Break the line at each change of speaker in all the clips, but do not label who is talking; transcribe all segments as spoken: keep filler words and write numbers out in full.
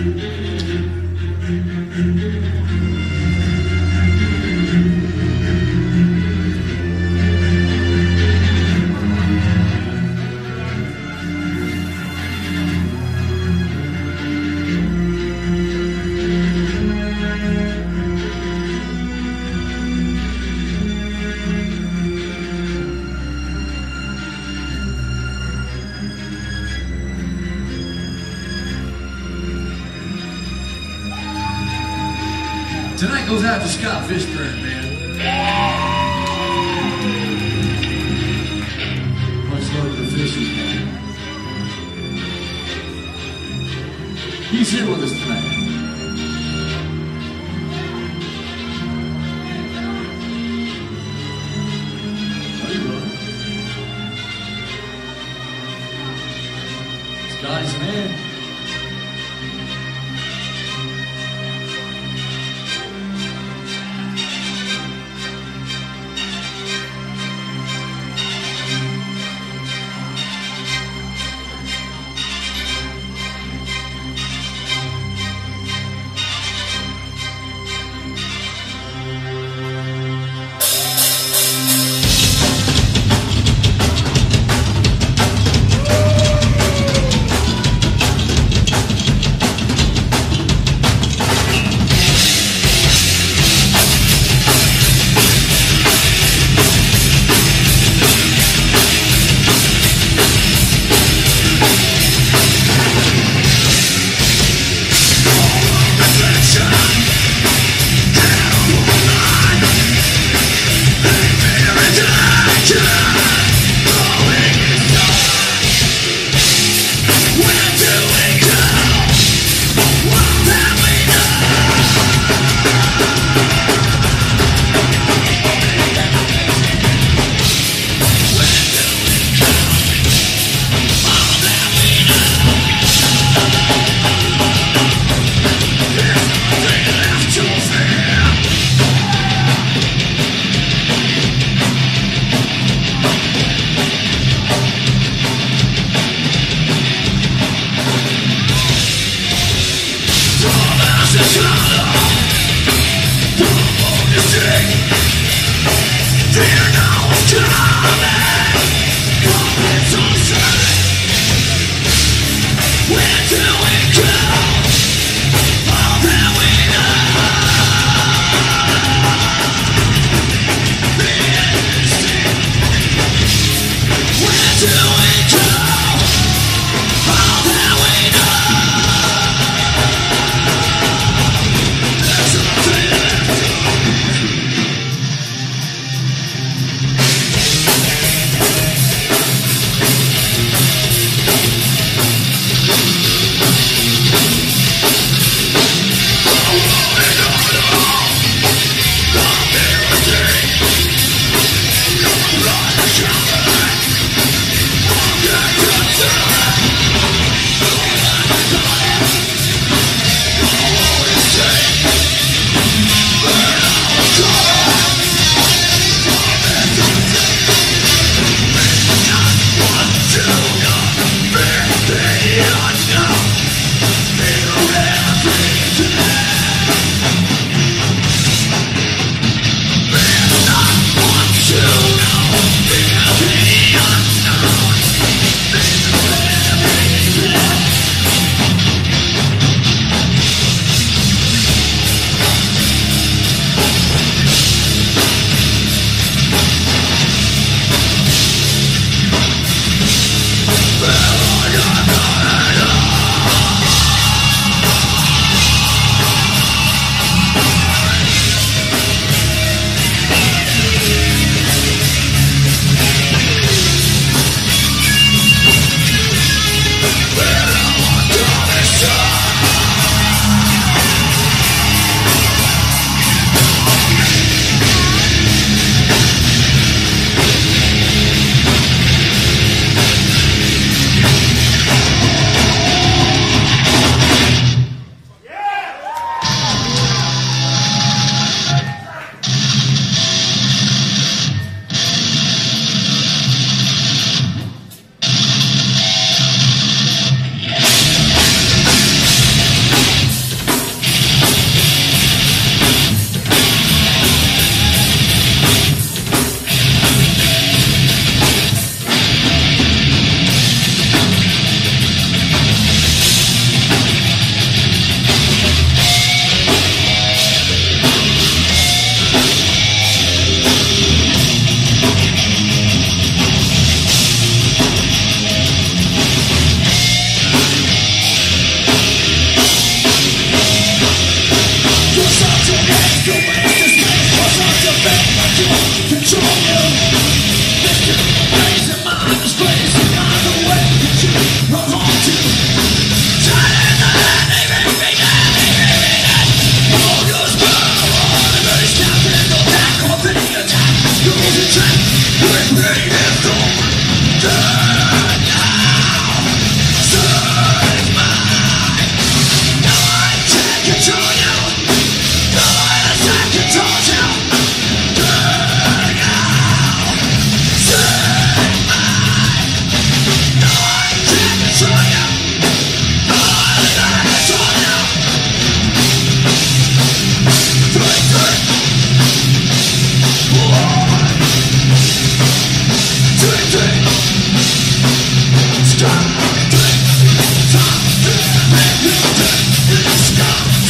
Tonight goes out to Scott Fishburne, man. Much love to the Fishes, man. He's here with us tonight. Oh, you will. Scotty's the man.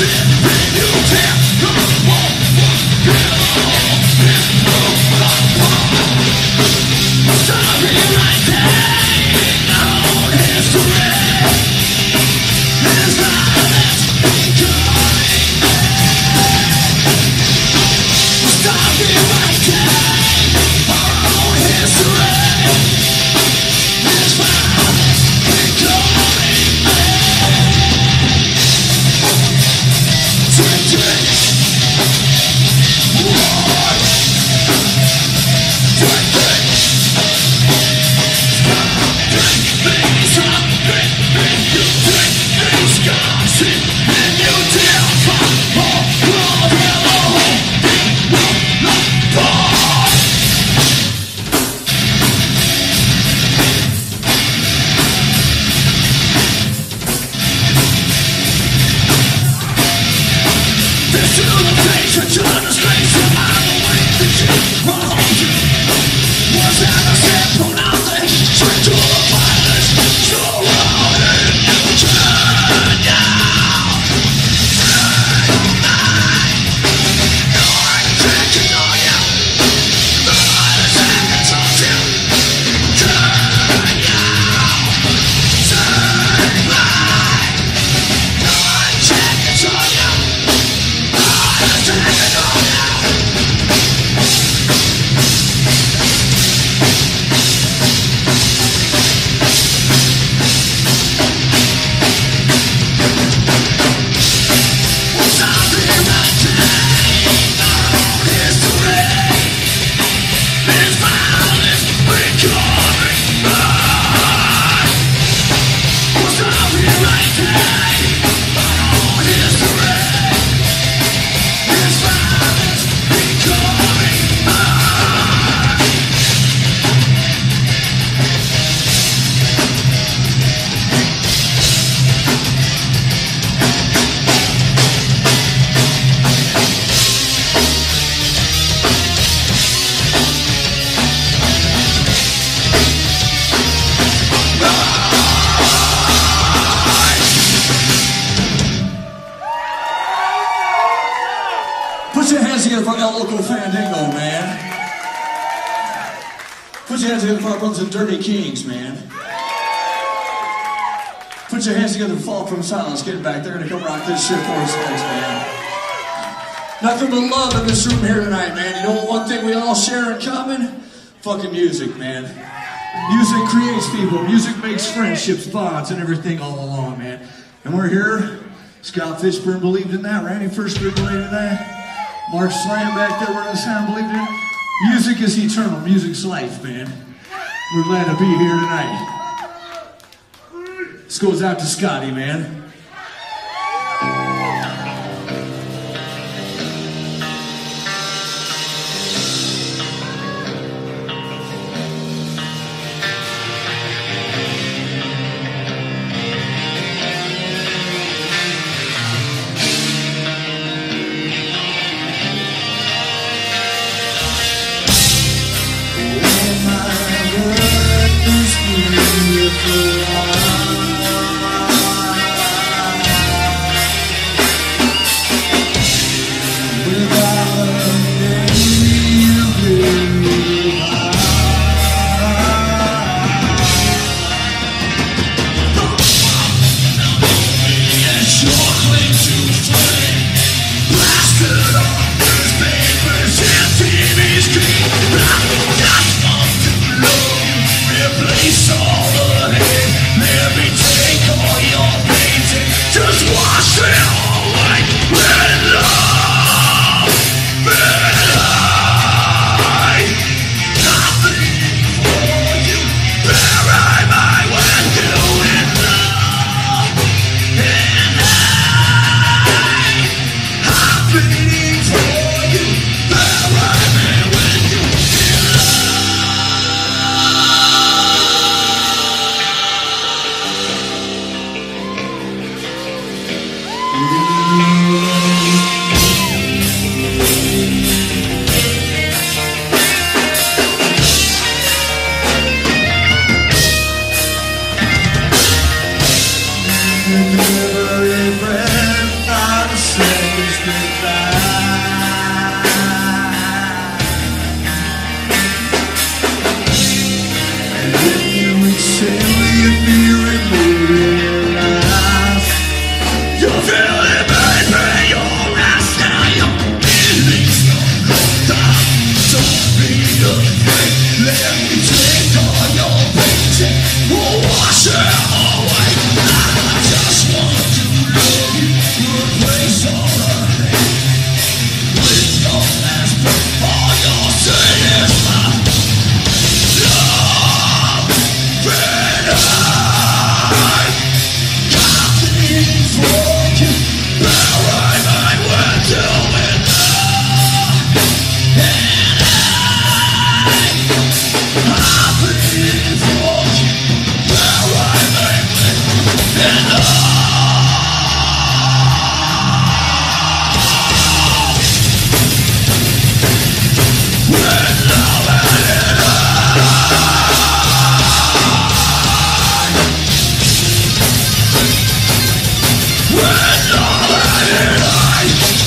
together for El Loco Fandango, man. Put your hands together for our brothers and Dirty Kings, man. Put your hands together for Fall From Silence. Get back. They're going to come rock this shit for us next, man. Nothing but love in this room here tonight, man. You know one thing we all share in common? Fucking music, man. Music creates people. Music makes friendships, bonds, and everything all along, man. And we're here. Scott Fishburne believed in that. Randy Fishburne believed in that. Mark Slam back there where the sound believed in it. Music is eternal. Music's life, man. We're glad to be here tonight. This goes out to Scotty, man.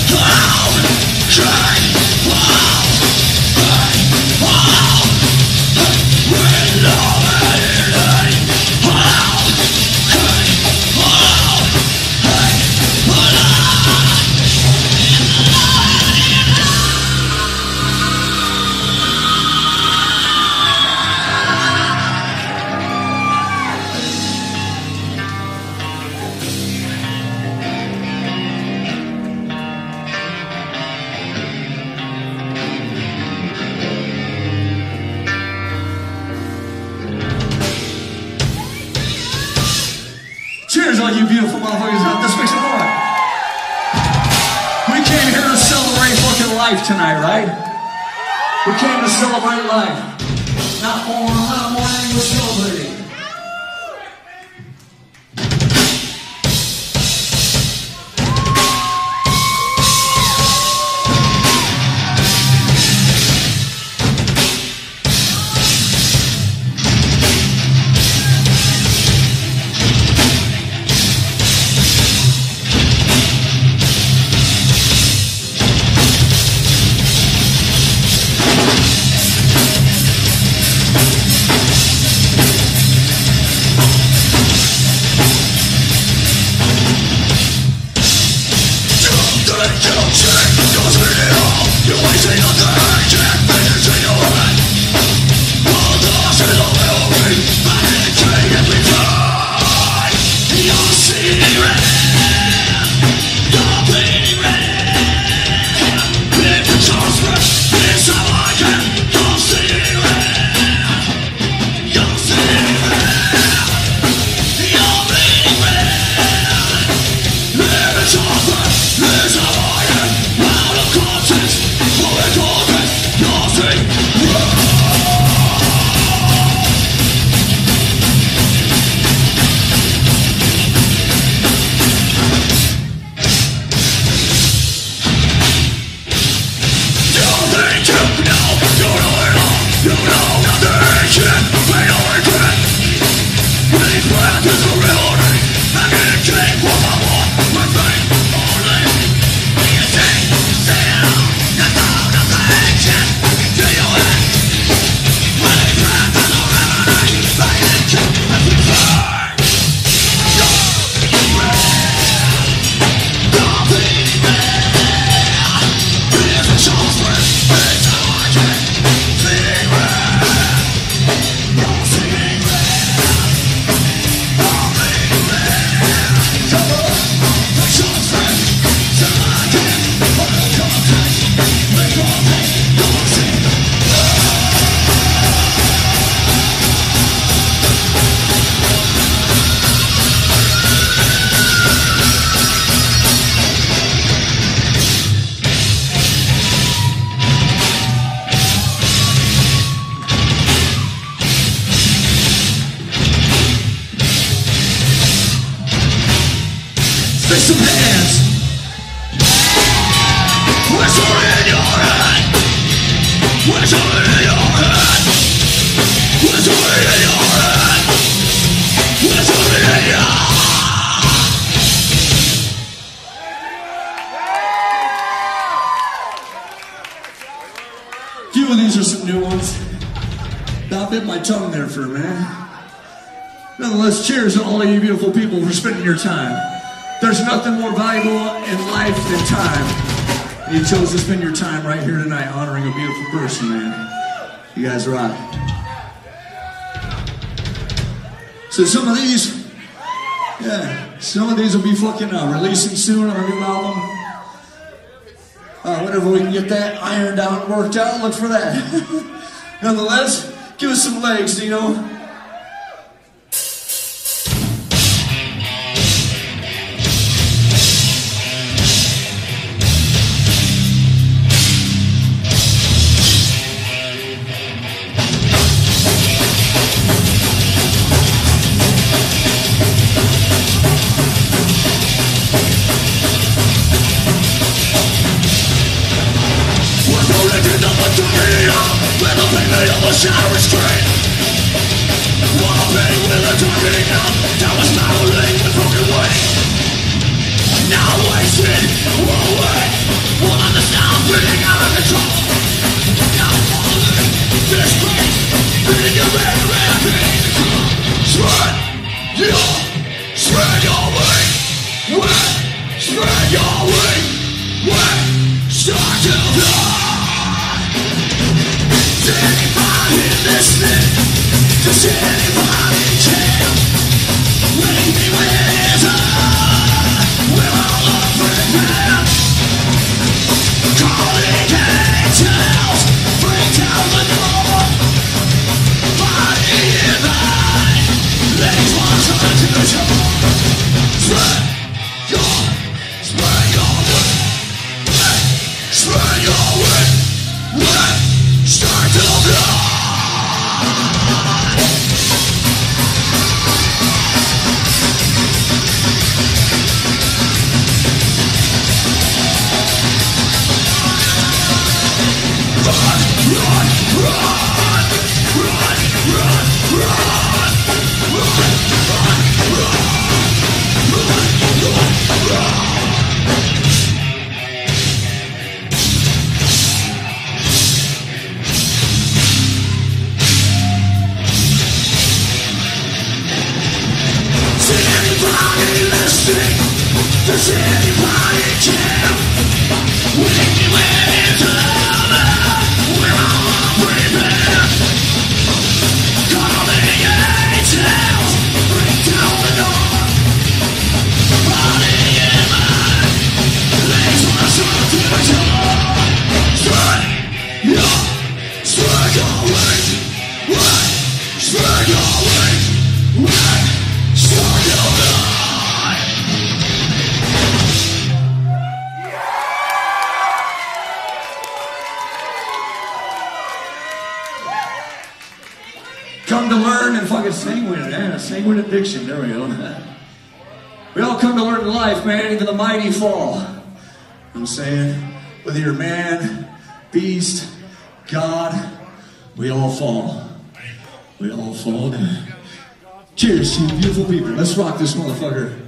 Cheers, all you beautiful motherfuckers out. Let's make some more. We came here to celebrate fucking life tonight, right? We came to celebrate life. Not more, not more than we're celebrating. Make some hands. Whistle in your head. Whistle in your head. Whistle in your head. Whistle in your head. A few of these are some new ones. I bit my tongue there for a minute. Nonetheless, cheers to all of you beautiful people for spending your time. There's nothing more valuable in life than time. And you chose to spend your time right here tonight honoring a beautiful person, man. You guys rock. So some of these, yeah, some of these will be fucking uh, releasing soon on our new album. Uh, whenever we can get that ironed out and worked out, look for that. Nonetheless, give us some legs, you know. Shadow restraint. Wanna play with a talking up. That was battling with broken weight. Come to learn and fucking sanguine, yeah, sanguine addiction, there we go. We all come to learn in life, man, even the mighty fall. You know what I'm saying? Whether you're man, beast, God, we all fall. We all fall down. Cheers to you beautiful people. Let's rock this motherfucker.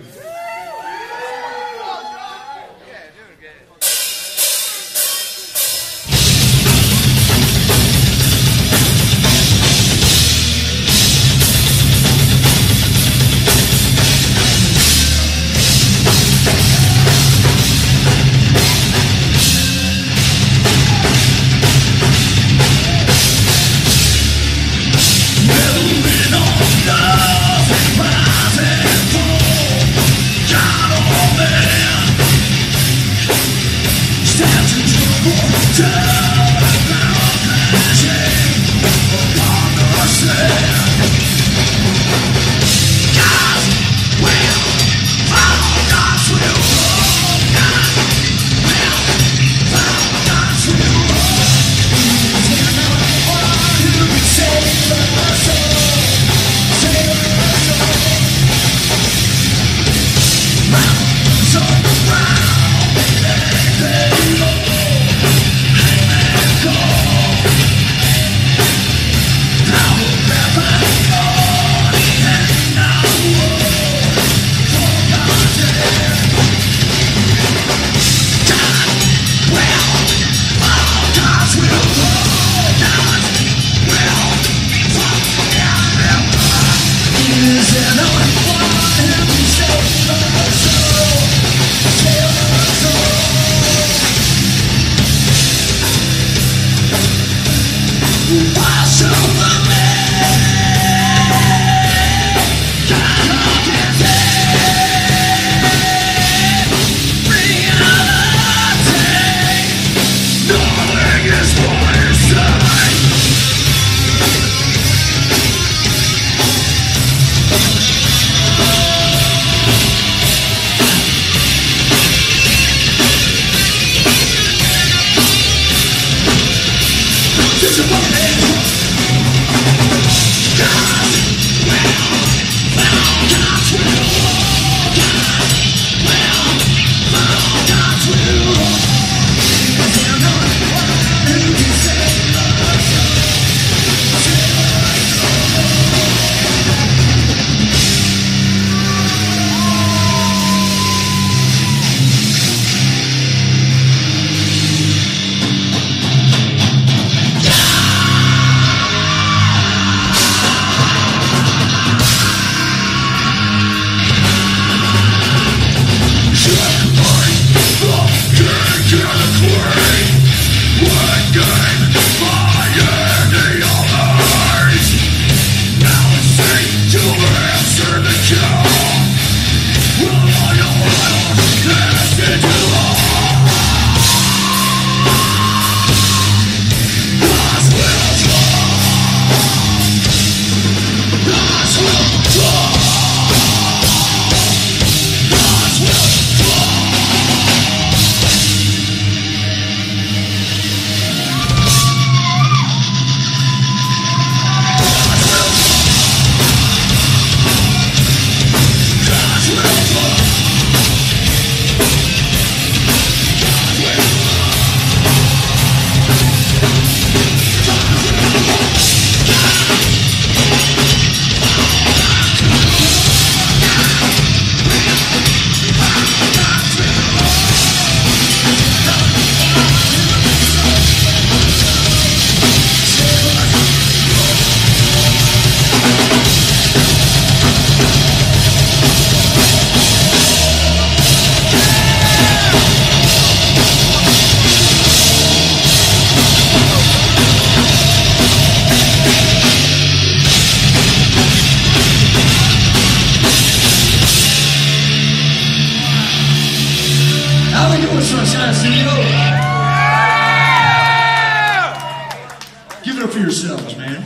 Yourselves, man.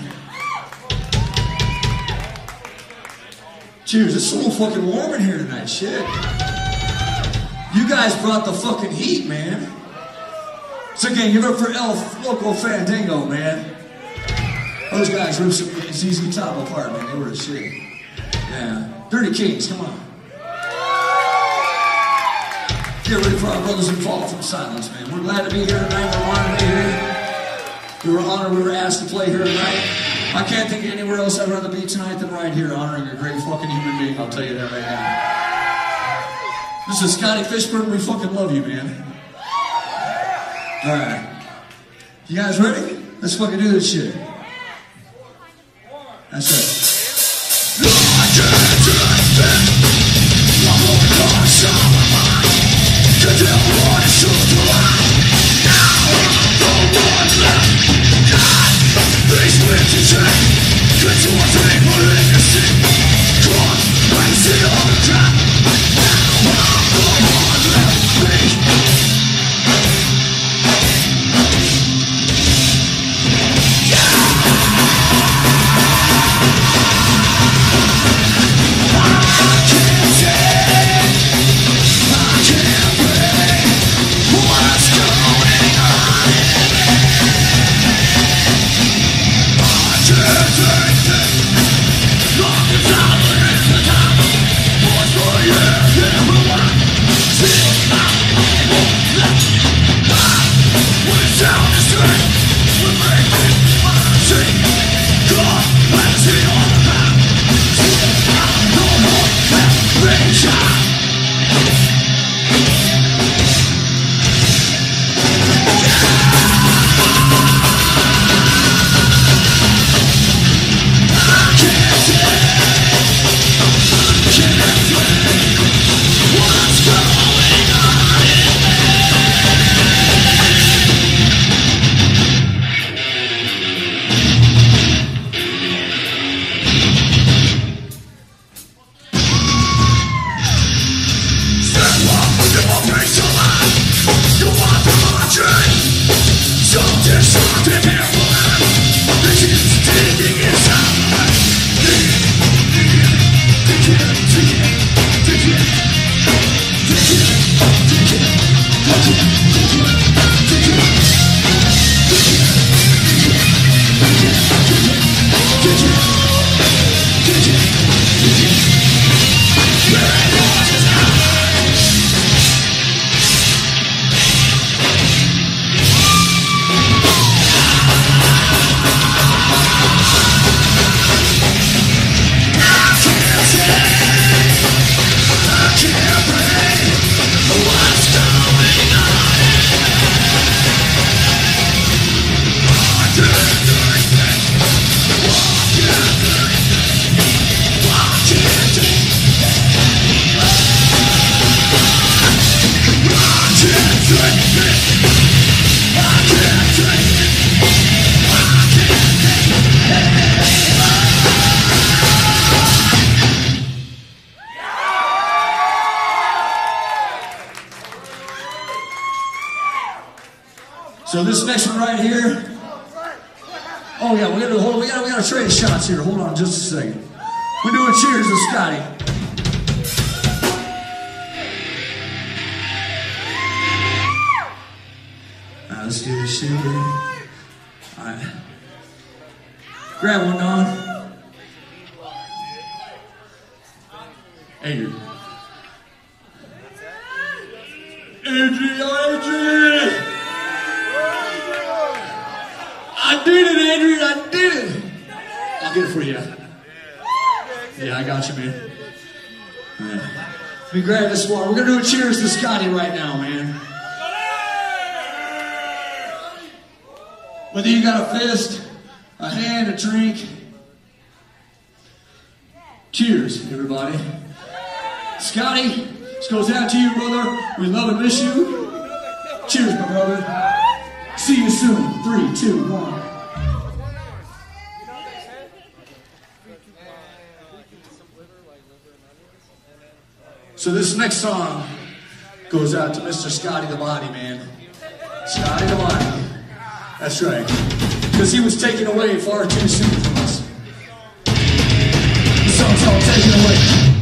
Cheers. It's a little fucking warm in here tonight. Shit. You guys brought the fucking heat, man. So again, give it up for Elf Local Fandango, man. Those guys ripped some Z Z Top apart, man. They were a shit. Yeah. Dirty Kings, come on. Get ready for our brothers in Fall from Silence, man. We're glad to be here tonight. We're honored to be here. We were honored we were asked to play here tonight. I can't think of anywhere else I'd rather be tonight than right here, honoring a great fucking human being. I'll tell you that right now. This is Scotty Fishburne. We fucking love you, man. All right. You guys ready? Let's fucking do this shit. That's right. So this next one right here. Oh yeah, we gotta hold. We gotta we gotta trade shots here. Hold on, just a second. We're doing cheers to Scotty. All right, let's do this shit here. All right, grab one, Don. Adrian. Adrian, Adrian. I did it, Adrian, I did it. I'll get it for you. Yeah, I got you, man. Right. Let me grab this water. We're going to do a cheers to Scotty right now, man. Whether you got a fist, a hand, a drink. Cheers, everybody. Scotty, this goes out to you, brother. We love and miss you. Cheers, my brother. See you soon. Three, two, one. So this next song goes out to Mister Scotty the Body, man. Scotty the Body. That's right. Because he was taken away far too soon from us. The song's called Taken Away.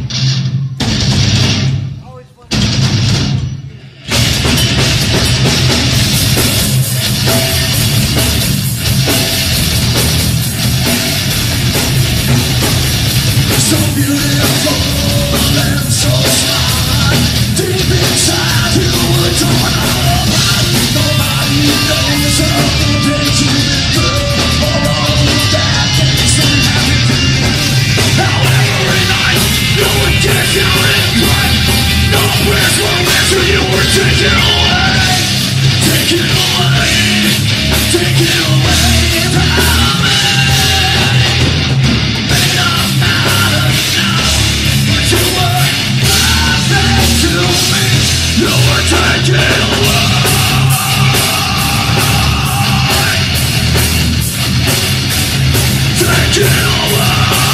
So beautiful and so smart. Deep inside you were torn apart. Nobody knows how the pain you've been through, or all the bad things that happened to you. How every night you would kick out and cry. No prayers were answered, you were taken away. Taken away. Taken away from me. You were taken away. Taken away.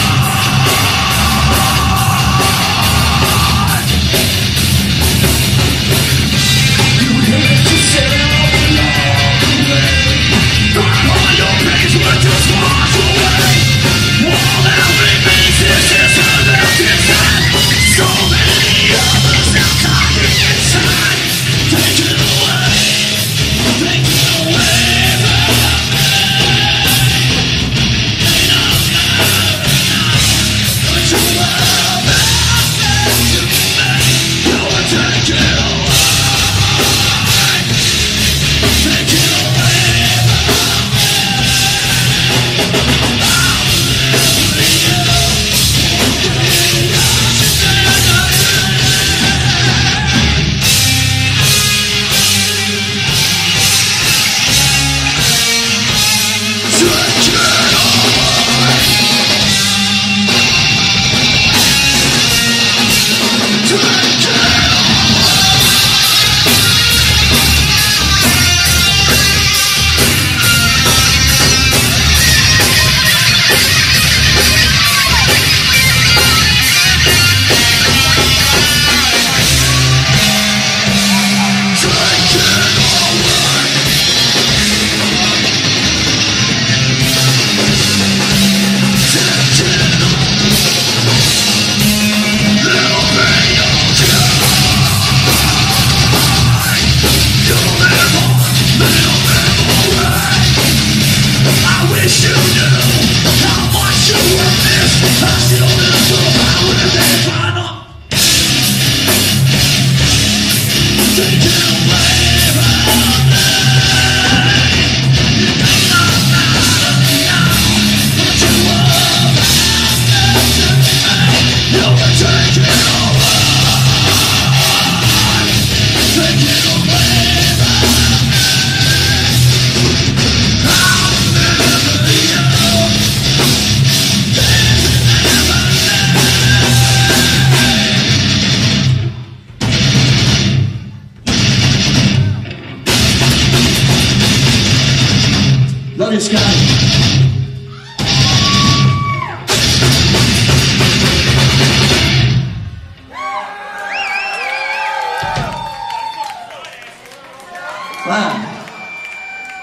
You had to sail along the way. All your pains were just washed away. All that remains is just a left inside. So many others now caught inside. Taken away, taken away from me. Ain't no matter now, but you were back to me. You were taken away, taken away from me. Love you, Scotty. Wow.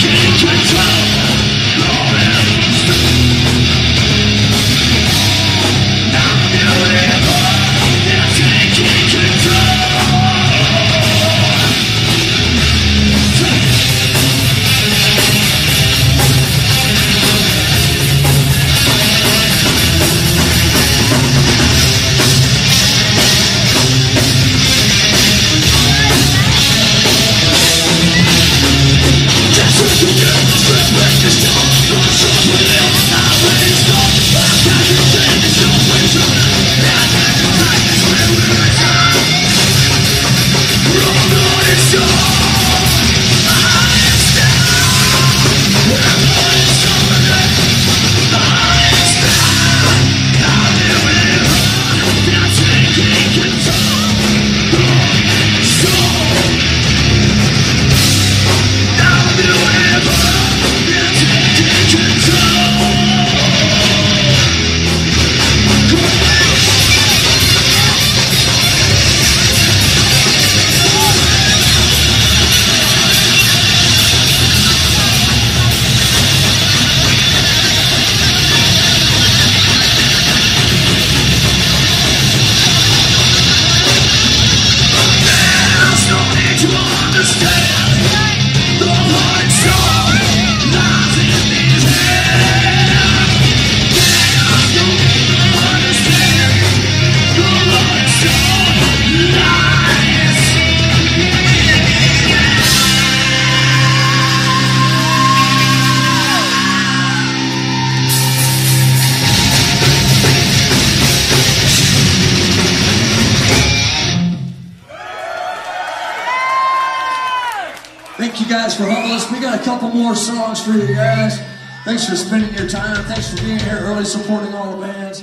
Thank you guys for hugging us. We got a couple more songs for you guys. Thanks for spending your time. Thanks for being here early, supporting all the bands.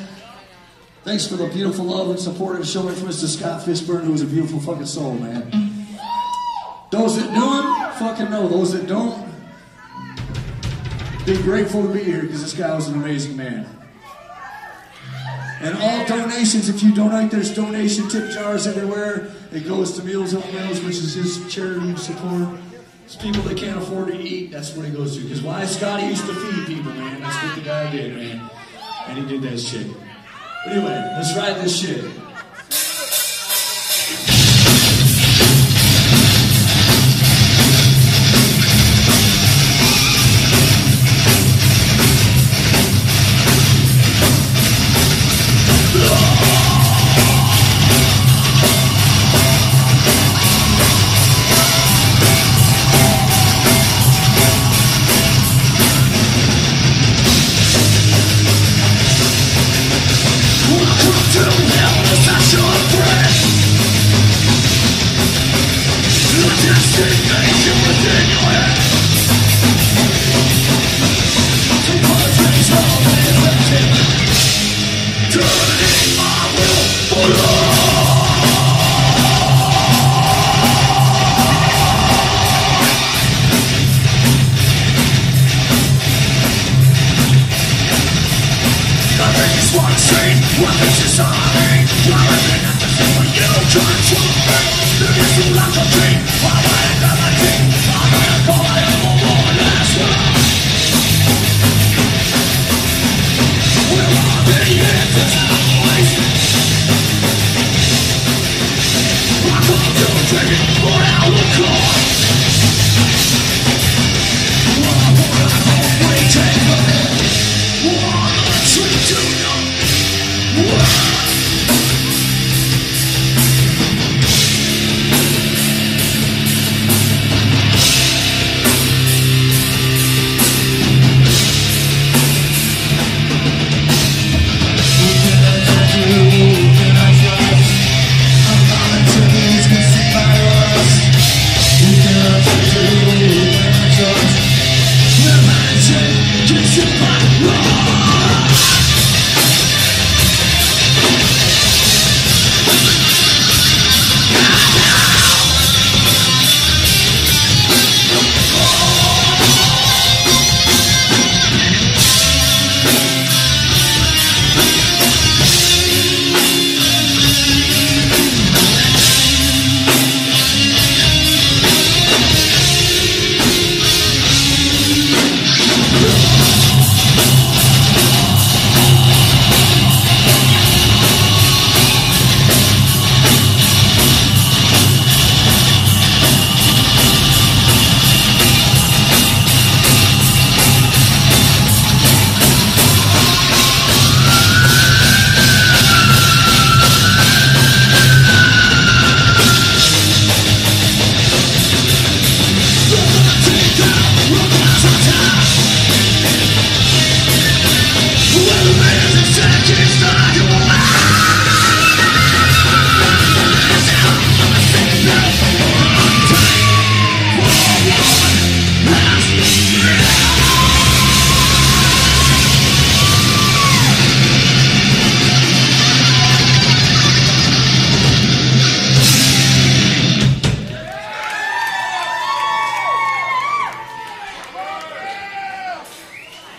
Thanks for the beautiful love and support and showing from Mister Scott Fishburne, who's a beautiful fucking soul, man. Those that knew him, fucking know. Those that don't, be grateful to be here because this guy was an amazing man. And all donations, if you donate, there's donation tip jars everywhere. It goes to Meals on Wheels, which is his charity support. It's people that can't afford to eat, that's what it goes to. Because why Scotty used to feed people, man. That's what the guy did, man. And he did that shit. But anyway, let's ride this shit.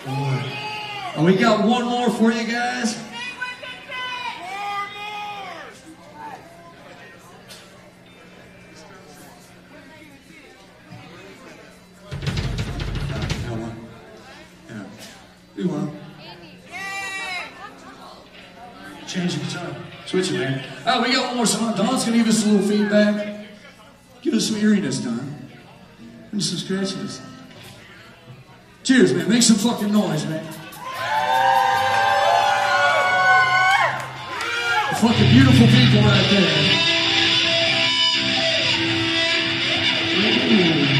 Oh, we got one more for you guys. Got one. Yeah. Do one. Change the guitar. Switch it, man. All right, we got one more song. Don's gonna give us a little feedback. Give us some eeriness, Don. And some scratchiness. Cheers, man. Make some fucking noise, man. Fucking beautiful people right there. Ooh,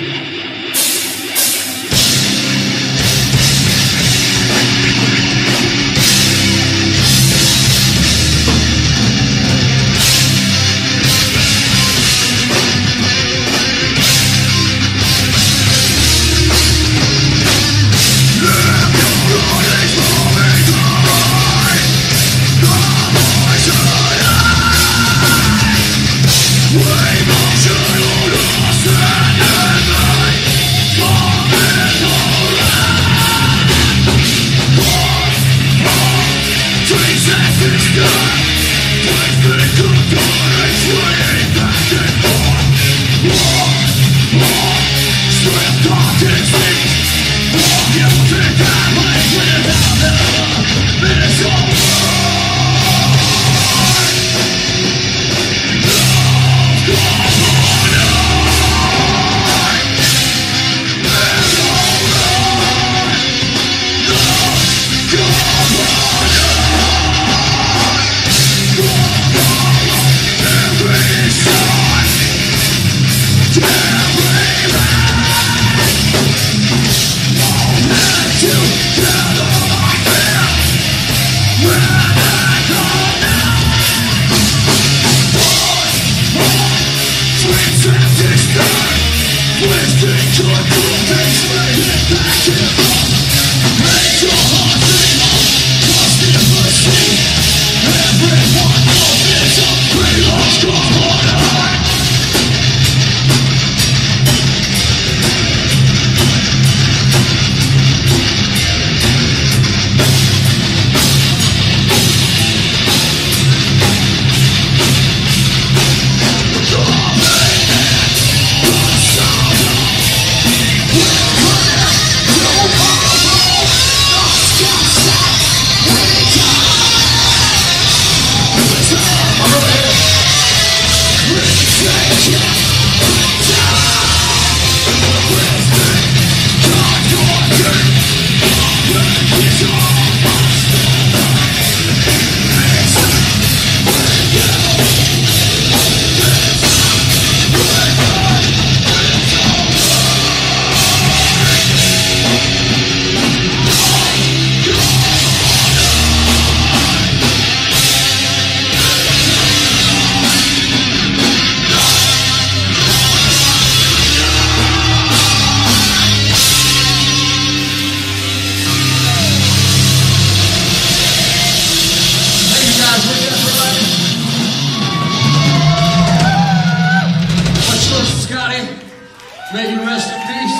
may you rest in peace.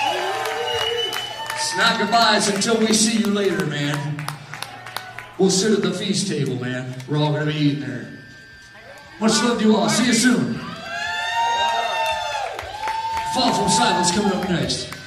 It's not goodbyes until we see you later, man. We'll sit at the feast table, man. We're all going to be eating there. Much love to you all. See you soon. Fall from Silence coming up next.